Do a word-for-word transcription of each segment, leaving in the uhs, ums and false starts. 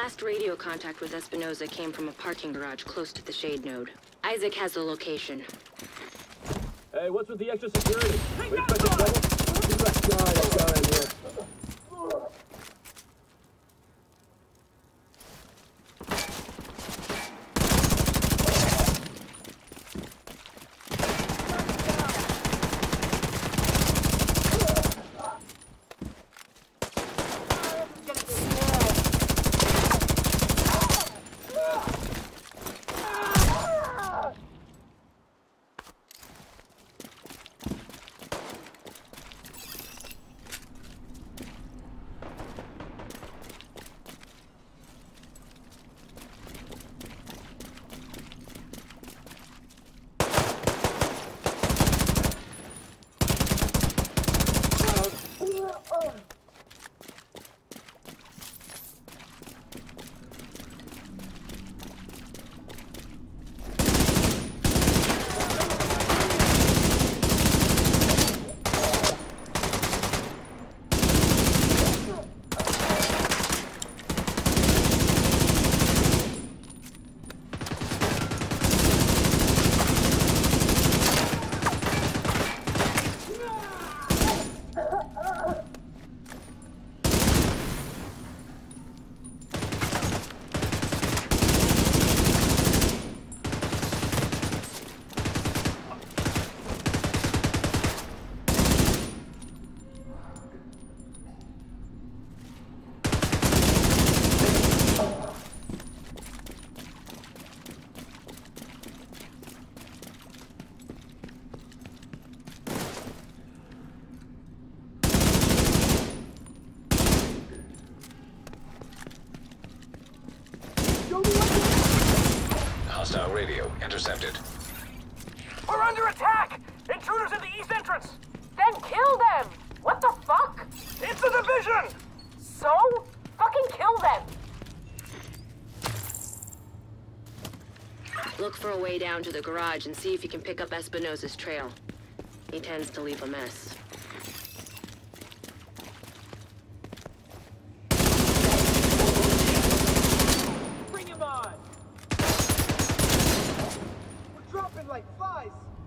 Last radio contact with Espinosa came from a parking garage close to the shade node. Isaac has the location. Hey, what's with the extra security? We expect trouble? Give that guy that guy in here. Hostile radio intercepted. We're under attack! Intruders at the east entrance! Then kill them! What the fuck? It's a division! So? Fucking kill them! Look for a way down to the garage and see if you can pick up Espinosa's trail. He tends to leave a mess. Bring him on! We're dropping like flies!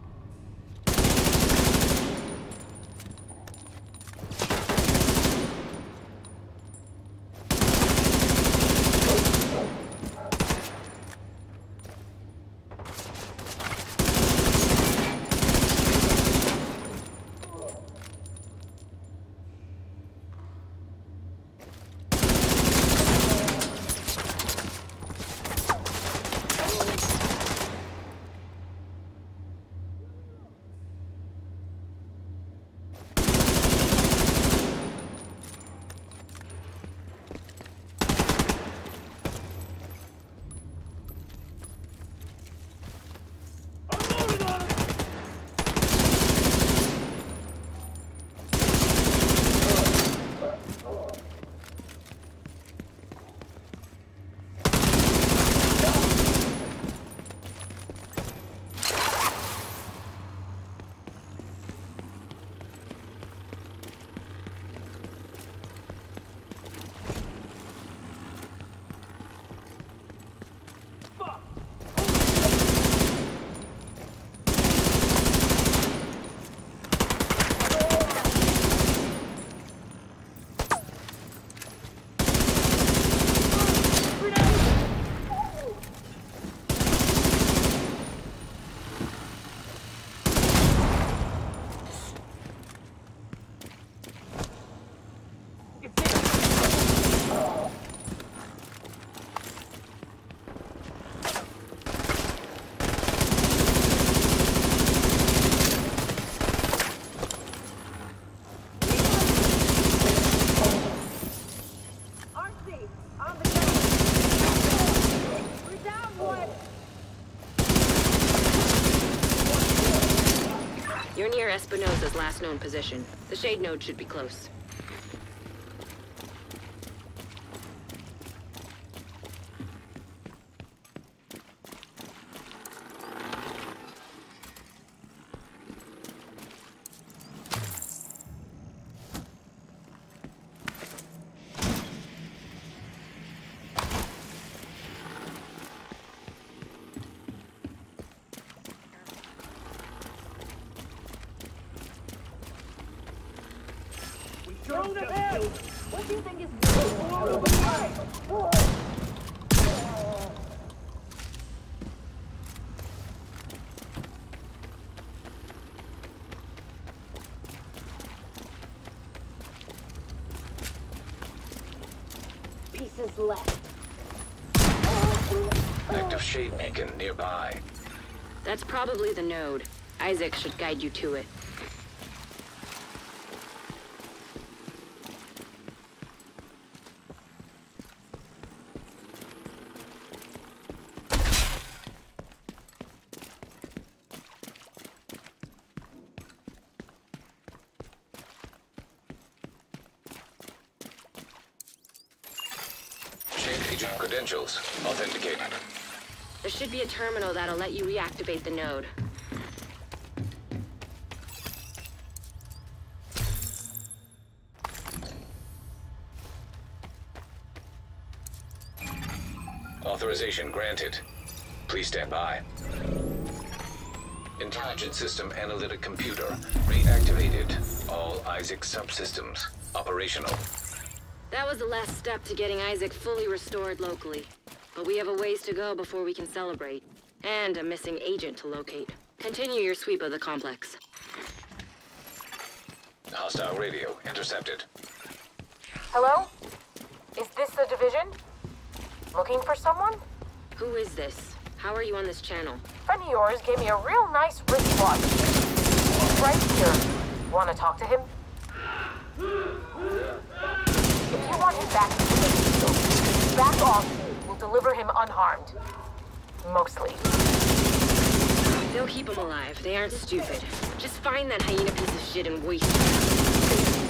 You're near Espinosa's last known position. The shade node should be close. What do you think is pieces left. Active shade beacon nearby. That's probably the node. Isaac should guide you to it. Agent credentials authenticated. There should be a terminal that'll let you reactivate the node. Authorization granted. Please stand by. Intelligent System Analytic Computer reactivated. All Isaac subsystems operational. That was the last step to getting Isaac fully restored locally. But we have a ways to go before we can celebrate. And a missing agent to locate. Continue your sweep of the complex. Hostile radio intercepted. Hello? Is this the division? Looking for someone? Who is this? How are you on this channel? Friend of yours gave me a real nice wristwatch. He's right here. Want to talk to him? If you want him back, back off. We'll deliver him unharmed. Mostly. They'll keep him alive. They aren't stupid. Just find that hyena piece of shit and waste him.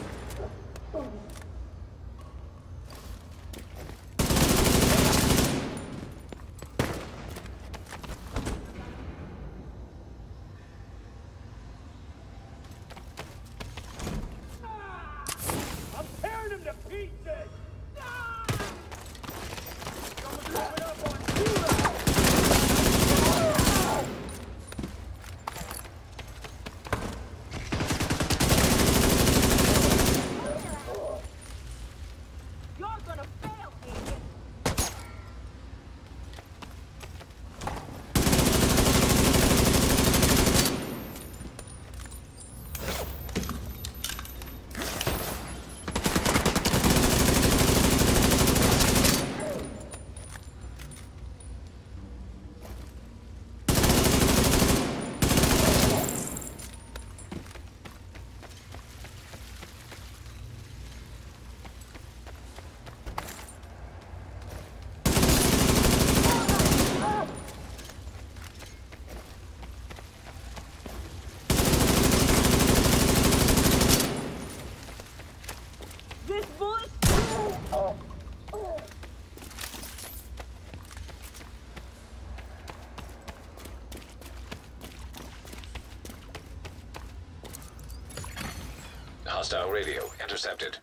Hostile radio intercepted.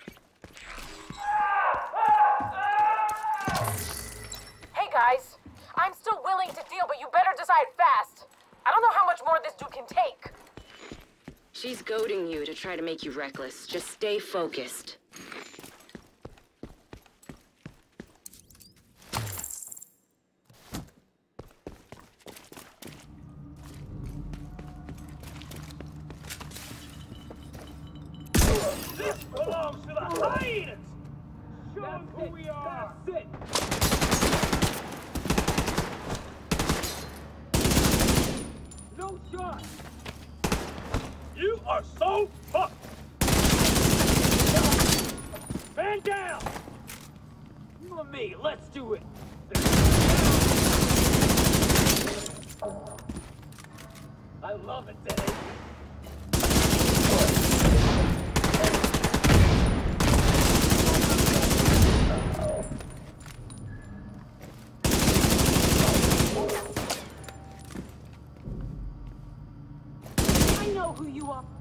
Hey guys, I'm still willing to deal, but you better decide fast. I don't know how much more this dude can take. She's goading you to try to make you reckless. Just stay focused. This belongs to the hyenas! Show them who we are! That's it! No shot! You are so fucked! Man down! You and me, let's do it! I love it, Dave! Who you are?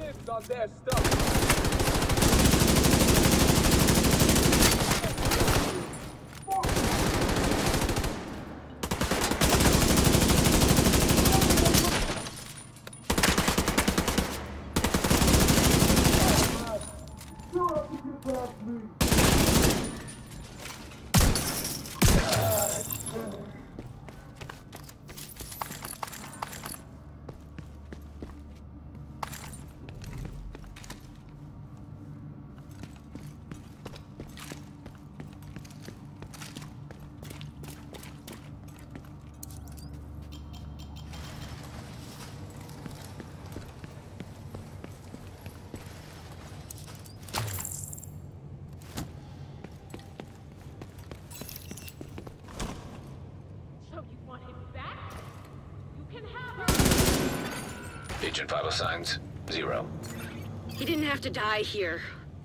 dibs on their stuff. Agent vital signs, zero. He didn't have to die here.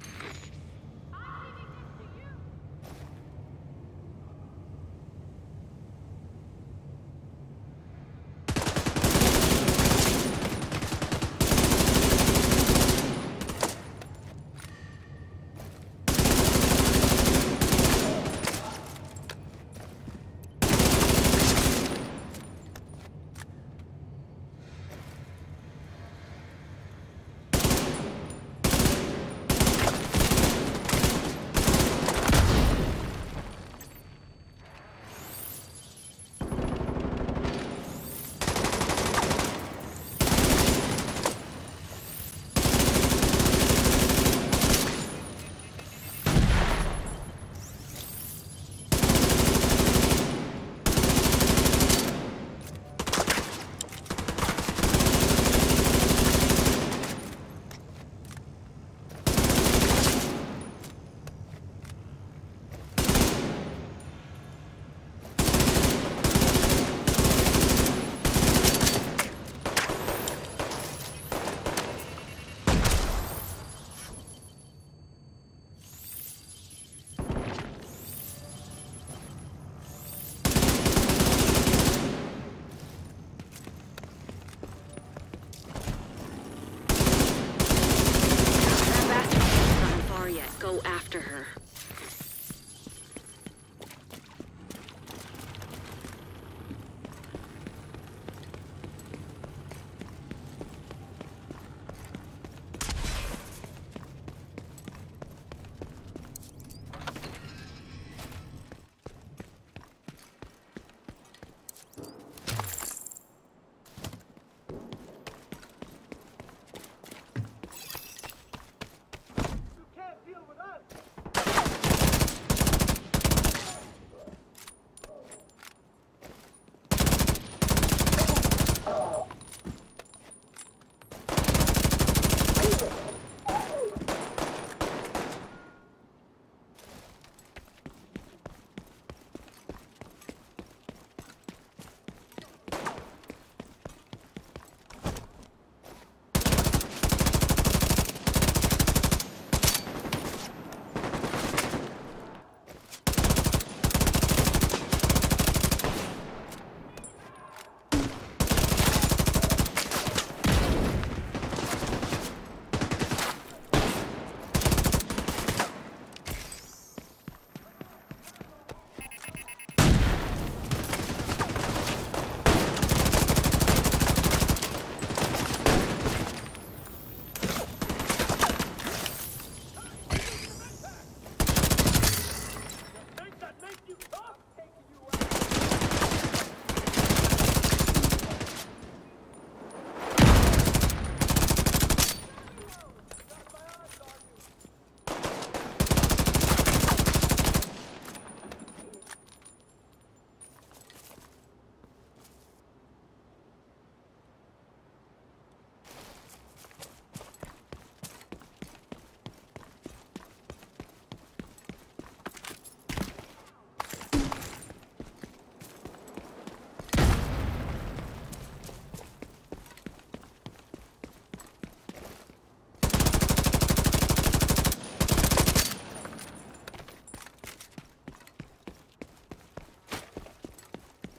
Go after her.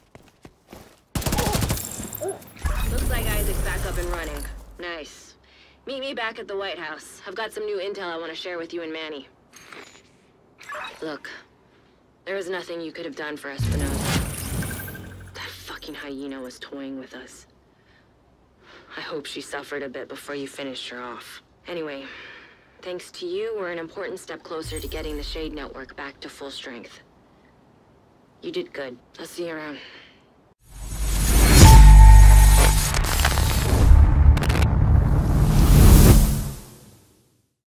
Looks like Isaac's back up and running. Nice. Meet me back at the White House. I've got some new intel I want to share with you and Manny. Look, there was nothing you could have done for Espinosa. That fucking hyena was toying with us. I hope she suffered a bit before you finished her off. Anyway, thanks to you, we're an important step closer to getting the Shade Network back to full strength. You did good. I'll see you around.